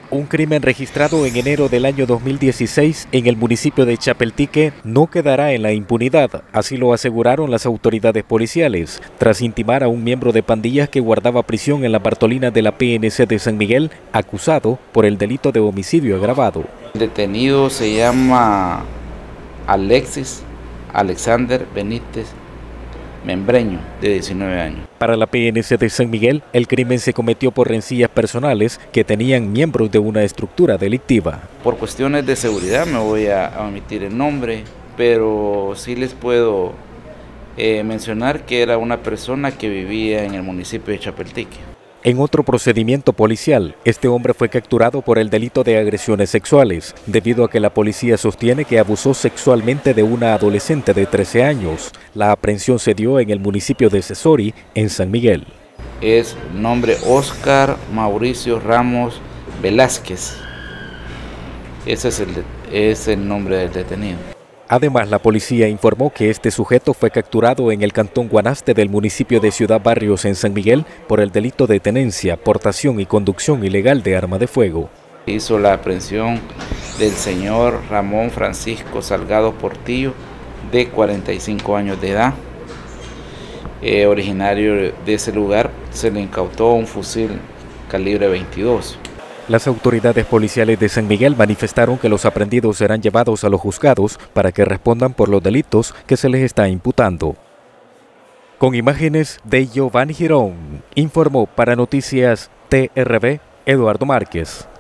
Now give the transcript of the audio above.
Un crimen registrado en enero del año 2016 en el municipio de Chapeltique no quedará en la impunidad, así lo aseguraron las autoridades policiales, tras intimar a un miembro de pandillas que guardaba prisión en la Bartolina de la PNC de San Miguel, acusado por el delito de homicidio agravado. El detenido se llama Alexander Benítez Membreño, de 19 años. Para la PNC de San Miguel, el crimen se cometió por rencillas personales que tenían miembros de una estructura delictiva. Por cuestiones de seguridad me voy a omitir el nombre, pero sí les puedo mencionar que era una persona que vivía en el municipio de Chapeltique. En otro procedimiento policial, este hombre fue capturado por el delito de agresiones sexuales, debido a que la policía sostiene que abusó sexualmente de una adolescente de 13 años. La aprehensión se dio en el municipio de Cesori, en San Miguel. Es nombre Oscar Mauricio Ramos Velázquez. Ese es el nombre del detenido. Además, la policía informó que este sujeto fue capturado en el cantón Guanaste del municipio de Ciudad Barrios en San Miguel por el delito de tenencia, portación y conducción ilegal de arma de fuego. Hizo la aprehensión del señor Ramón Francisco Salgado Portillo, de 45 años de edad. Originario de ese lugar, se le incautó un fusil calibre 22. Las autoridades policiales de San Miguel manifestaron que los aprehendidos serán llevados a los juzgados para que respondan por los delitos que se les está imputando. Con imágenes de Giovanni Girón, informó para Noticias TRV Eduardo Márquez.